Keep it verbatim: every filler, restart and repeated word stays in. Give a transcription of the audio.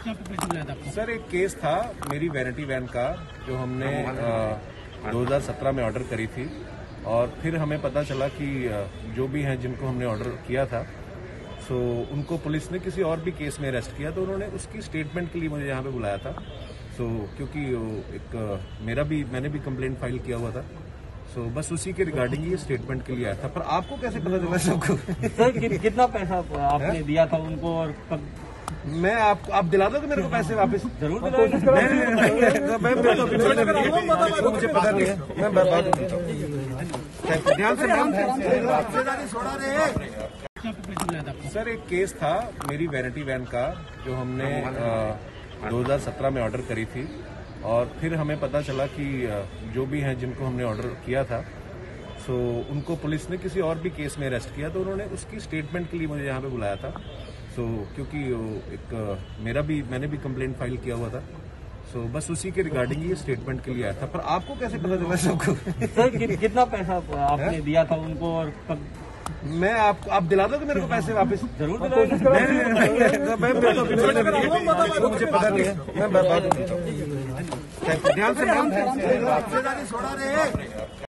क्या पैसे मिला था आपको? सर एक केस था मेरी वैनिटी वैन का जो हमने दो हज़ार सत्रह में ऑर्डर करी थी और फिर हमें पता चला कि आ, जो भी हैं जिनको हमने ऑर्डर किया था सो उनको पुलिस ने किसी और भी केस में अरेस्ट किया तो उन्होंने उसकी स्टेटमेंट के लिए मुझे यहाँ पे बुलाया था। सो क्योंकि एक मेरा भी मैंने भी कंप्लेंट फाइल किया हुआ था सो बस उसी के रिगार्डिंग ये स्टेटमेंट के लिए आया था। पर आपको कैसे पता चला सबको? सर कि, कितना पैसा आपने दिया था उनको और कब? मैं आप आप दिला दोगे मेरे को पैसे वापस? जरूर कोशिश करूंगा। मुझे पता नहीं है, मैं बाद में ध्यान से ध्यान क्या पैसे मिला था आपको? सर एक केस था मेरी वैनिटी वैन का जो हमने दो हज़ार सत्रह में ऑर्डर करी थी और फिर हमें पता चला कि आ, जो भी हैं जिनको हमने ऑर्डर किया था सो उनको पुलिस ने किसी और भी केस में अरेस्ट किया तो उन्होंने उसकी स्टेटमेंट के लिए मुझे यहाँ पे बुलाया था। सो क्योंकि एक मेरा भी मैंने भी कंप्लेंट फाइल किया हुआ था सो बस उसी के रिगार्डिंग ये स्टेटमेंट के लिए आया था। पर आपको कैसे पता चला सबको? सर कि, कितना पैसा आपने दिया था उनको और कब? मैं आप आप दिला दोगे मेरे को पैसे वापस? जरूर कोशिश मुझे पता नहीं है, मैं बाद में ध्यान से ध्यान